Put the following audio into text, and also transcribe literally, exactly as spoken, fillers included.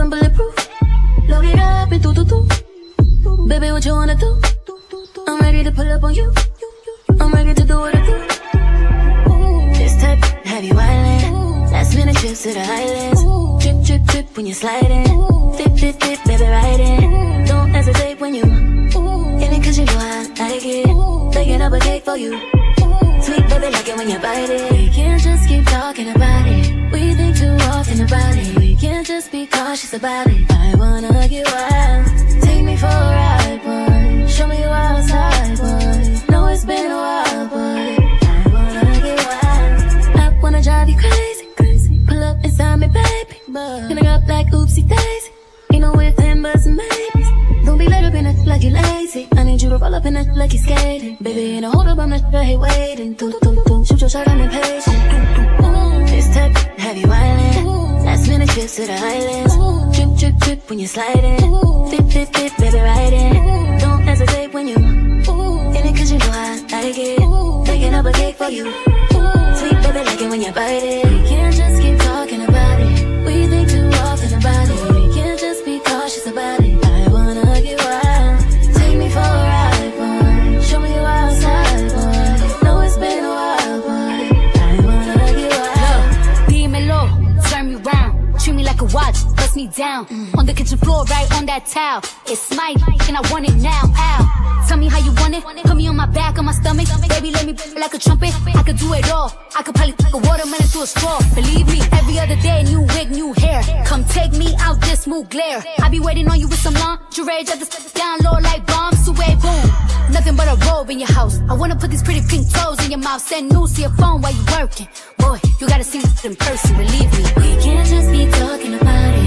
I'm bulletproof. Load it up and do do do. Baby, what you wanna do? I'm ready to pull up on you. I'm ready to do what I do. This type have you wildin'. Last minute trips to the islands. Drip, drip, drip when you're sliding. Dip, dip, dip, baby, riding. Don't hesitate when you in it, cause you know I like it. Baking up a cake for you. Sweet baby, like it when you bite it. We can't just keep talking about it. We think too often about it. We can't just be cautious about it. I wanna get wild. Take me for a ride, boy. Show me you outside, boy. Know it's been a while, boy. I wanna get wild. I wanna drive you crazy, crazy. Pull up inside me, baby. Gonna go like oopsie daisy. Ain't no with him but some maybes. Don't be later in it like you lazy. I need you to roll up in it like you skating. Baby, ain't no hold up, I'm not sure, hey, waiting. Do, do, do, shoot your shot, I'm impatient. This type have you wildin'. Last minute trips to the islands. Drip, drip, drip when you're sliding. Dip, dip, dip, baby, riding. Don't hesitate when you in it, cause you know I like it. Baking up a cake for you. Sweet baby, like it when you bite it. We can't just keep talking about it. We think too often about it. We can't just be cautious about it. I wanna get wild. Take me for a ride, boy. Show me you outside, boy. Know it's been a while, boy. I wanna get wild. Dímelo, turn me round. Treat me like a watch, bust me down. Mm. On the kitchen floor, right on that towel. It's my and I want it now. Ow. Tell me how you want it. Put me on my back, on my stomach. Baby, let me play like a trumpet. I could do it all. I could probably take a watermelon through a straw. Believe me, every other day, new wig, new hair. Come take me out this smooth glare. I be waiting on you with some lingerie. Just to step down low like bombs. So way boom. Nothing but a robe in your house. I wanna put these pretty pink toes in your mouth. Send news to your phone while you working. Boy, you gotta see it in person, believe me. We can't just be talking about it.